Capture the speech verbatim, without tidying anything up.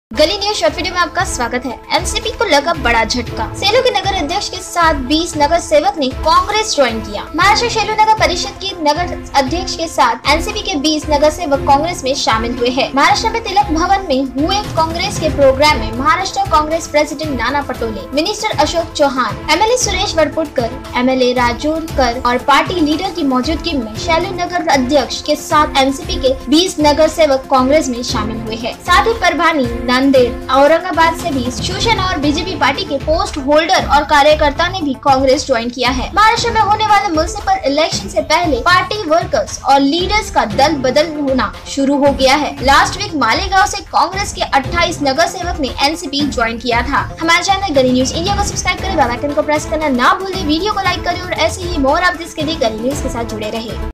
गली news short video में आपका स्वागत है। एनसीपी को लगा बड़ा झटका। सेलू के नगर अध्यक्ष के साथ बीस नगर सेवक ने कांग्रेस ज्वाइन किया। महाराष्ट्र सेलू नगर परिषद के नगर अध्यक्ष के साथ एनसीपी के बीस नगर सेवक कांग्रेस में शामिल हुए हैं। महाराष्ट्र में तिलक भवन में हुए कांग्रेस के प्रोग्राम में Maharashtra Congress president Nana Patole, minister Ashok Chavan, MLA Suresh Warpudkar, MLA Rajurkar और पार्टी लीडर की मौजूदगी में सेलू नगर अध्यक्ष के साथ एनसीपी के बीस नगर सेवक कांग्रेस में शामिल हुए हैं। साथ ही परभानी, नांदेड़, औरंगाबाद से भी शिवसेना और बीजेपी पार्टी के पोस्ट होल्डर और कार्यकर्ता ने भी कांग्रेस ज्वाइन किया है। महाराष्ट्र में होने वाले म्युनिसिपल इलेक्शन से पहले पार्टी वर्कर्स और लीडर्स का दल बदल होना शुरू हो गया है। लास्ट वीक मालेगांव से कांग्रेस के अट्ठाईस नगर सेवक ने एनसीपी ज्वाइन किया था। हमारे चैनल गली न्यूज इंडिया को सब्सक्राइब करें, बेल आइकन को प्रेस करना ना भूलें, वीडियो को लाइक करें और ऐसे ही मोर अपडेट्स के लिए गली न्यूज के साथ जुड़े रहें।